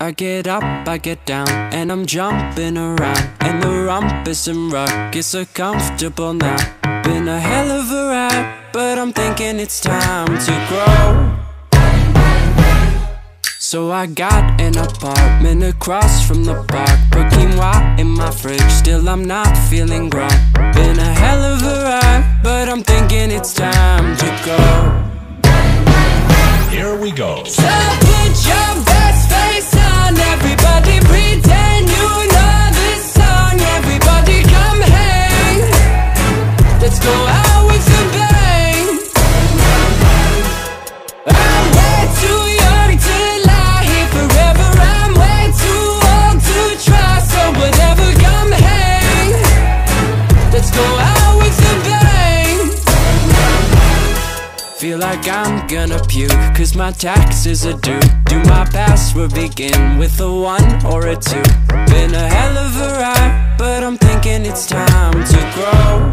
I get up, I get down, and I'm jumping around. And the rumpus and ruckus are comfortable now. Been a hell of a ride, but I'm thinking it's time to grow. So I got an apartment across from the park. Put quinoa in my fridge, still I'm not feeling grown. Been a hell of a ride, but I'm thinking it's time to go. Here we go. So put your best face on, everybody pretend you know this song. Everybody come hang, let's go out with a bang. I'm way too young to lie here forever, I'm way too old to try. So whatever, come hang, let's go out with a bang. Feel like I'm gonna puke, cause my taxes are due. Do my password begin with a 1 or a 2? Been a hell of a ride, but I'm thinking it's time to grow.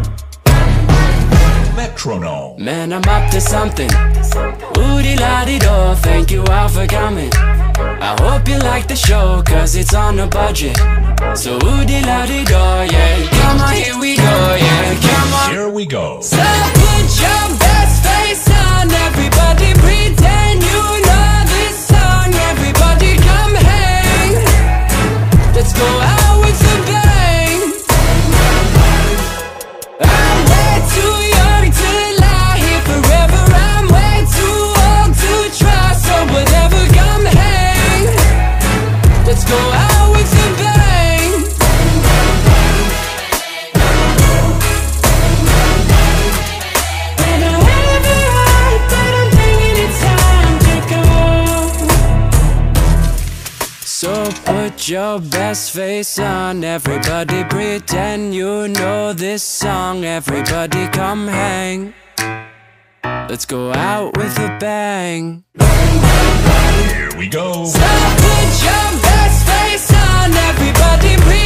Metronome. Man, I'm up to something. Ooh-dee-la-dee-doh, thank you all for coming. I hope you like the show, cause it's on a budget. So ooh-dee-la-dee-doh, yeah. Come on, here we go, yeah. Come on. Here we go. So put your best face on, everybody pretend you know this song. Everybody come hang, let's go out with a bang. I'm way too young to lie here forever, I'm way too old to try. So whatever, come hang, let's go out with a bang. And I have a right, but I'm thinking it's time to go. So put your best face on, everybody pretend you know this song. Everybody come hang, let's go out with a bang. Here we go. So put your best face on, everybody pretend